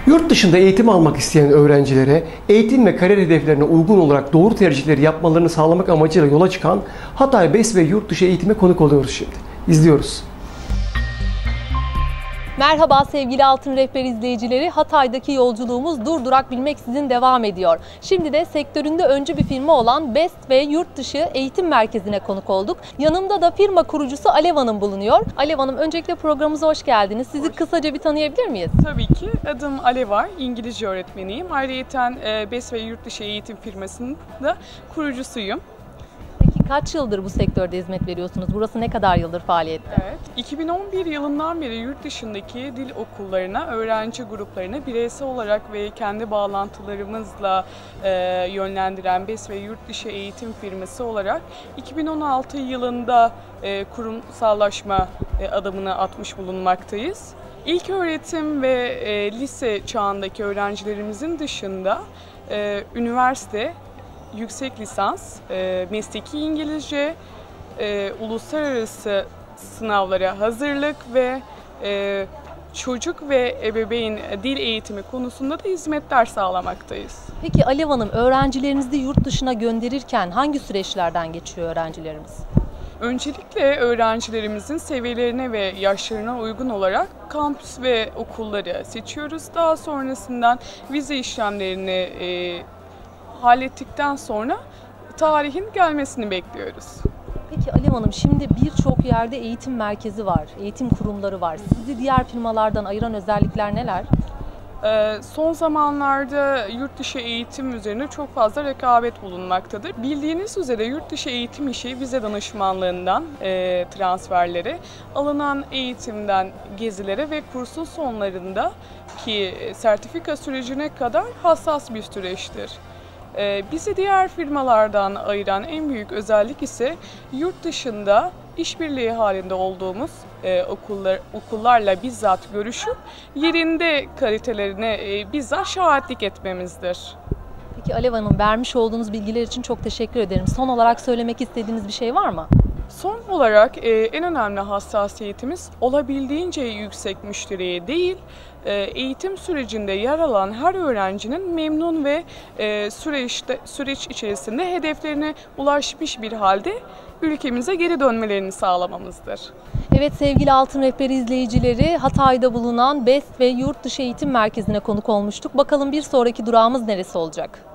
Yurt dışında eğitim almak isteyen öğrencilere eğitim ve kariyer hedeflerine uygun olarak doğru tercihleri yapmalarını sağlamak amacıyla yola çıkan Hatay BES ve yurt dışı eğitime konuk oluyoruz şimdi. İzliyoruz. Merhaba sevgili Altın Rehber izleyicileri. Hatay'daki yolculuğumuz durdurak bilmeksizin devam ediyor. Şimdi de sektöründe öncü bir firma olan BES ve Yurt Dışı Eğitim Merkezi'ne konuk olduk. Yanımda da firma kurucusu Alev Hanım bulunuyor. Alev Hanım, öncelikle programımıza hoş geldiniz. Sizi kısaca bir tanıyabilir miyiz? Tabii ki. Adım Alev, İngilizce öğretmeniyim. Ayrıyeten BES ve Yurt Dışı Eğitim firmasının da kurucusuyum. Peki kaç yıldır bu sektörde hizmet veriyorsunuz? Burası ne kadar yıldır faaliyette? Evet, 2011 yılından beri yurt dışındaki dil okullarına, öğrenci gruplarına bireysel olarak ve kendi bağlantılarımızla yönlendiren BES ve Yurt Dışı Eğitim firması olarak 2016 yılında kurumsallaşma adımını atmış bulunmaktayız. İlk öğretim ve lise çağındaki öğrencilerimizin dışında üniversite, yüksek lisans, mesleki İngilizce, uluslararası sınavlara hazırlık ve çocuk ve ebeveyn dil eğitimi konusunda da hizmetler sağlamaktayız. Peki Alev Hanım, öğrencilerinizi yurt dışına gönderirken hangi süreçlerden geçiyor öğrencilerimiz? Öncelikle öğrencilerimizin seviyelerine ve yaşlarına uygun olarak kampüs ve okulları seçiyoruz. Daha sonrasından vize işlemlerini hallettikten sonra tarihin gelmesini bekliyoruz. Peki Alev Hanım, şimdi birçok yerde eğitim merkezi var, eğitim kurumları var. Sizi diğer firmalardan ayıran özellikler neler? Son zamanlarda yurt dışı eğitim üzerine çok fazla rekabet bulunmaktadır. Bildiğiniz üzere yurt dışı eğitim işi vize danışmanlığından transferlere, alınan eğitimden gezilere ve kursun sonlarında ki sertifika sürecine kadar hassas bir süreçtir. Bizi diğer firmalardan ayıran en büyük özellik ise yurt dışında işbirliği halinde olduğumuz okullarla bizzat görüşüp yerinde kalitelerine bizzat şahitlik etmemizdir. Peki Alev Hanım, vermiş olduğunuz bilgiler için çok teşekkür ederim. Son olarak söylemek istediğiniz bir şey var mı? Son olarak en önemli hassasiyetimiz olabildiğince yüksek müşteriye değil, eğitim sürecinde yer alan her öğrencinin memnun ve süreç içerisinde hedeflerine ulaşmış bir halde ülkemize geri dönmelerini sağlamamızdır. Evet sevgili Altın Rehber izleyicileri, Hatay'da bulunan BES ve Yurt Dışı Eğitim Merkezi'ne konuk olmuştuk. Bakalım bir sonraki durağımız neresi olacak?